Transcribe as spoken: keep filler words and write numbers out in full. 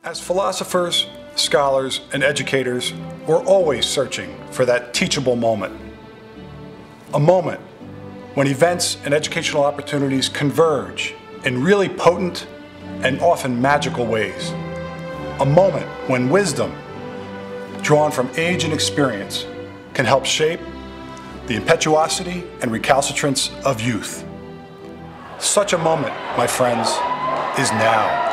As philosophers, scholars, and educators, we're always searching for that teachable moment. A moment when events and educational opportunities converge in really potent and often magical ways. A moment when wisdom, drawn from age and experience, can help shape the impetuosity and recalcitrance of youth. Such a moment, my friends, is now.